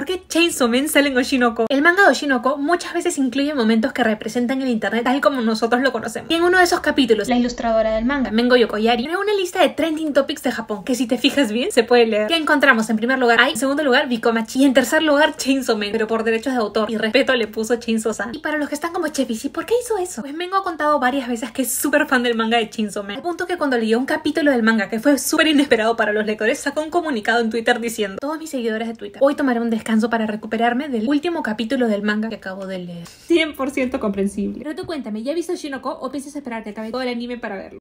¿Por qué Chainsaw Man sale en Oshinoko? El manga de Oshinoko muchas veces incluye momentos que representan el internet tal como nosotros lo conocemos. Y en uno de esos capítulos, la ilustradora del manga, Mengo Yokoyari, creó una lista de trending topics de Japón, que si te fijas bien, se puede leer. ¿Qué encontramos? En primer lugar, en segundo lugar, Bikomachi. Y en tercer lugar, Chainsaw Man, pero por derechos de autor y respeto le puso Chainsaw-san. Y para los que están como Chefis, ¿y por qué hizo eso? Pues Mengo ha contado varias veces que es súper fan del manga de Chainsaw Man, al punto que cuando leyó un capítulo del manga que fue súper inesperado para los lectores, sacó un comunicado en Twitter diciendo: todos mis seguidores de Twitter, hoy tomaré un descanso para recuperarme del último capítulo del manga que acabo de leer. 100% comprensible. Pero tú cuéntame, ¿ya viste Oshinoko o piensas esperar que acabe todo el anime para verlo?